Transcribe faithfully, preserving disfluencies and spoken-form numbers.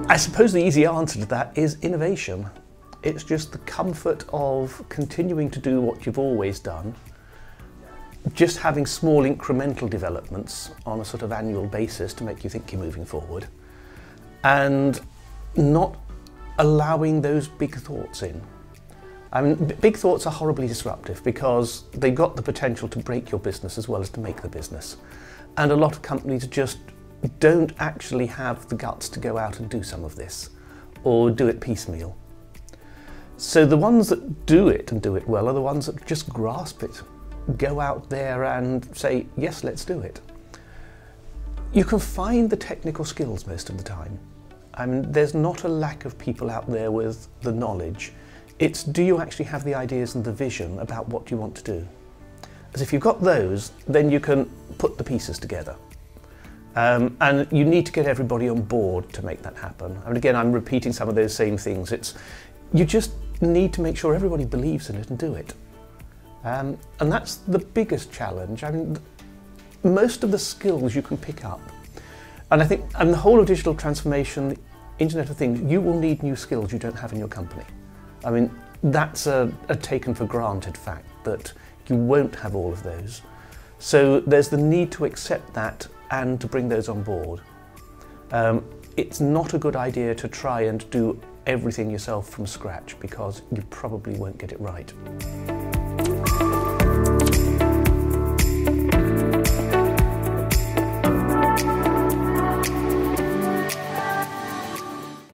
I suppose the easy answer to that is innovation. It's just the comfort of continuing to do what you've always done, just having small incremental developments on a sort of annual basis to make you think you're moving forward, and not allowing those big thoughts in. I mean, big thoughts are horribly disruptive because they've got the potential to break your business as well as to make the business. And a lot of companies just don't actually have the guts to go out and do some of this, or do it piecemeal. So the ones that do it and do it well are the ones that just grasp it, go out there and say, yes, let's do it. You can find the technical skills most of the time. I mean, there's not a lack of people out there with the knowledge. It's, do you actually have the ideas and the vision about what you want to do? As if you've got those, then you can put the pieces together. Um, and you need to get everybody on board to make that happen. I mean, again, I'm repeating some of those same things. It's, you just need to make sure everybody believes in it and do it. Um, and that's the biggest challenge. I mean, most of the skills you can pick up. And I think, and the whole of digital transformation, the Internet of Things, you will need new skills you don't have in your company. I mean, that's a, a taken for granted fact that you won't have all of those. So there's the need to accept that and to bring those on board. Um, it's not a good idea to try and do everything yourself from scratch because you probably won't get it right.